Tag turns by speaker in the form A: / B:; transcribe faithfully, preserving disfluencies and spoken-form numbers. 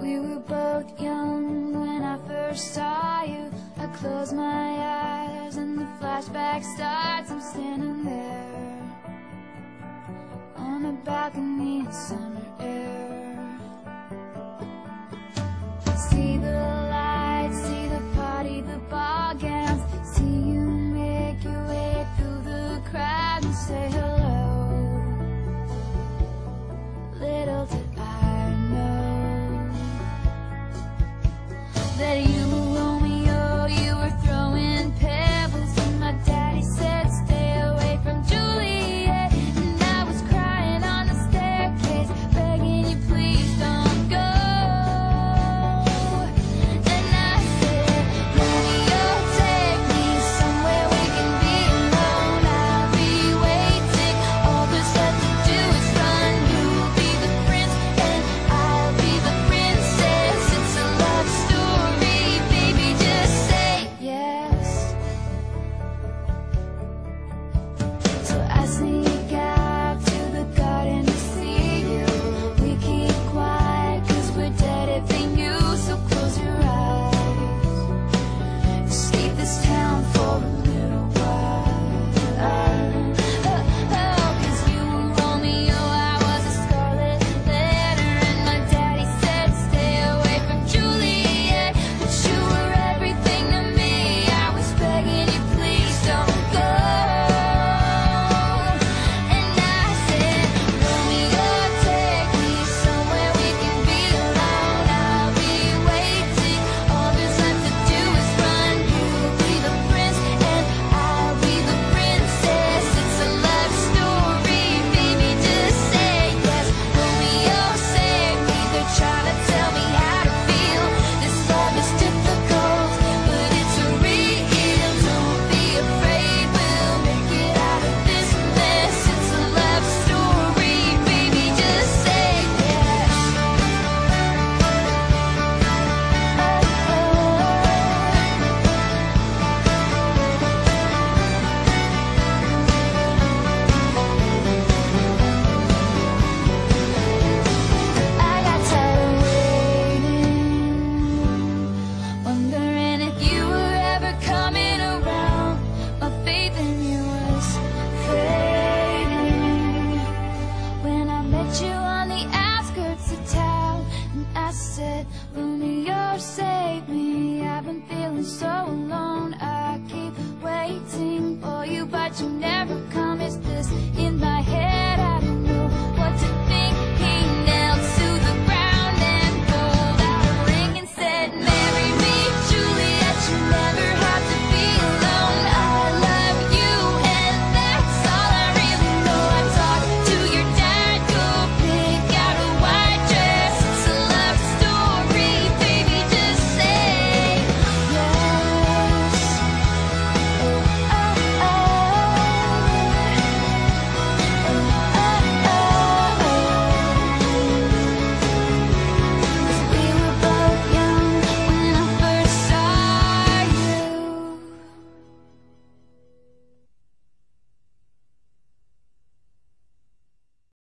A: We were both young when I first saw you. I close my eyes and the flashback starts. I'm standing there on a balcony in summer air. See the lights, see the party, the ball gowns. See you make your way through the crowd and say hello. Little did I know that you were Romeo, you were throwing pebbles, and my daddy said stay away from Juliet. And I was crying on the staircase, begging you please don't go. And I said, Romeo, take me somewhere we can be alone. I'll be waiting, all there's left to do is run. You'll be the prince and I'll be the princess. It's a love story, baby, just say yes. So I sneak out to the garden to see you. We keep quiet cause we're dead if they knew. So close your eyes, escape this town for a little while. Oh, oh, cause you were Romeo, I was a scarlet letter, and my daddy said stay away from Juliet. But you were everything to me, I was begging you please don't go. And I said, Romeo, take me somewhere we can be alone. I'll be waiting, all there's left to do is run. You'll be the prince and I'll be the princess. It's a love story, baby, just say yes. Romeo, save me, they're trying to tell me how to feel. This love is difficult, but it's real. Don't be afraid, we'll make it out of this mess. It's a love story, baby, just say yes. I got tired of waiting, wondering if you were ever coming around. My faith in you was fading when I met you on the outskirts of town. And I said, Romeo, save me, I've been feeling so alone. I keep waiting for you, but you never come. It's